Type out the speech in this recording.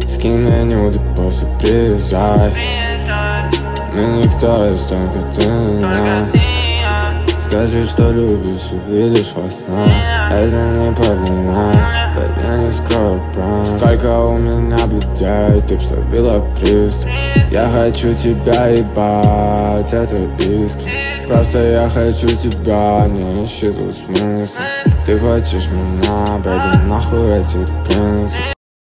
Скинь мне нюды, после приезжай. Мы никто, есть только ты меня. Скажи, что любишь и видишь во снах. Это не поменять, baby, я не скрою прав. Сколько у меня бледей, ты б словила приступ. Я хочу тебя ебать, это искренне. Просто я хочу тебя, не ищи тут смысла. Ты хочешь меня, baby, нахуй эти принципы.